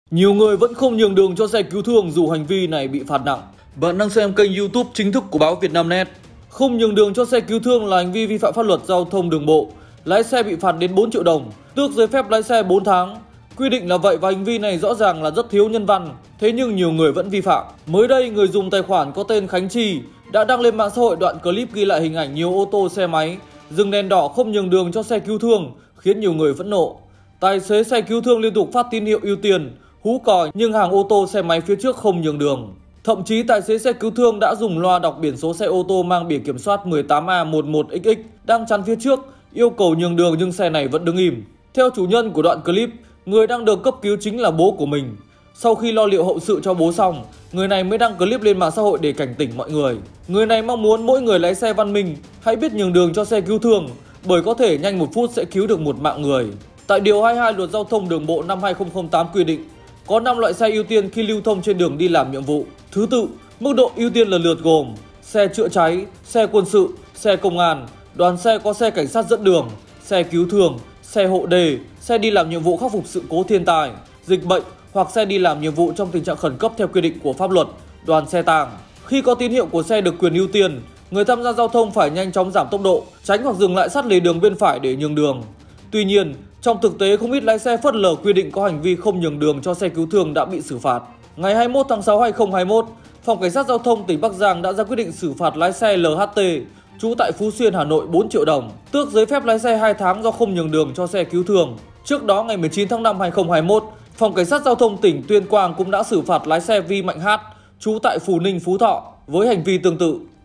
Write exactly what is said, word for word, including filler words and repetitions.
Nhiều người vẫn không nhường đường cho xe cứu thương dù hành vi này bị phạt nặng. Bạn đang xem kênh YouTube chính thức của báo Vietnamnet. Không nhường đường cho xe cứu thương là hành vi vi phạm pháp luật giao thông đường bộ. Lái xe bị phạt đến bốn triệu đồng, tước giấy phép lái xe bốn tháng. Quy định là vậy và hành vi này rõ ràng là rất thiếu nhân văn. Thế nhưng nhiều người vẫn vi phạm. Mới đây, người dùng tài khoản có tên Khánh Chi đã đăng lên mạng xã hội đoạn clip ghi lại hình ảnh nhiều ô tô xe máy dừng đèn đỏ không nhường đường cho xe cứu thương, khiến nhiều người phẫn nộ. Tài xế xe cứu thương liên tục phát tín hiệu ưu tiên, hú còi nhưng hàng ô tô xe máy phía trước không nhường đường. Thậm chí tài xế xe cứu thương đã dùng loa đọc biển số xe ô tô mang biển kiểm soát mười tám A một một X X đang chắn phía trước, yêu cầu nhường đường nhưng xe này vẫn đứng im. Theo chủ nhân của đoạn clip, người đang được cấp cứu chính là bố của mình. Sau khi lo liệu hậu sự cho bố xong, người này mới đăng clip lên mạng xã hội để cảnh tỉnh mọi người. Người này mong muốn mỗi người lái xe văn minh hãy biết nhường đường cho xe cứu thương, bởi có thể nhanh một phút sẽ cứu được một mạng người. Tại điều hai mươi hai Luật Giao thông Đường bộ năm hai nghìn không trăm lẻ tám quy định, có năm loại xe ưu tiên khi lưu thông trên đường đi làm nhiệm vụ. Thứ tự, mức độ ưu tiên lần lượt gồm xe chữa cháy, xe quân sự, xe công an, đoàn xe có xe cảnh sát dẫn đường, xe cứu thương, xe hộ đề, xe đi làm nhiệm vụ khắc phục sự cố thiên tai, dịch bệnh hoặc xe đi làm nhiệm vụ trong tình trạng khẩn cấp theo quy định của pháp luật, đoàn xe tang. Khi có tín hiệu của xe được quyền ưu tiên, người tham gia giao thông phải nhanh chóng giảm tốc độ, tránh hoặc dừng lại sát lề đường bên phải để nhường đường. Tuy nhiên, trong thực tế không ít lái xe phớt lờ quy định có hành vi không nhường đường cho xe cứu thương đã bị xử phạt. Ngày hai mươi mốt tháng sáu năm hai nghìn không trăm hai mươi mốt, Phòng Cảnh sát Giao thông tỉnh Bắc Giang đã ra quyết định xử phạt lái xe L H T, trú tại Phú Xuyên, Hà Nội bốn triệu đồng, tước giấy phép lái xe hai tháng do không nhường đường cho xe cứu thương. Trước đó ngày mười chín tháng năm năm hai nghìn không trăm hai mươi mốt, Phòng Cảnh sát Giao thông tỉnh Tuyên Quang cũng đã xử phạt lái xe Vi Mạnh Hát, trú tại Phù Ninh, Phú Thọ với hành vi tương tự.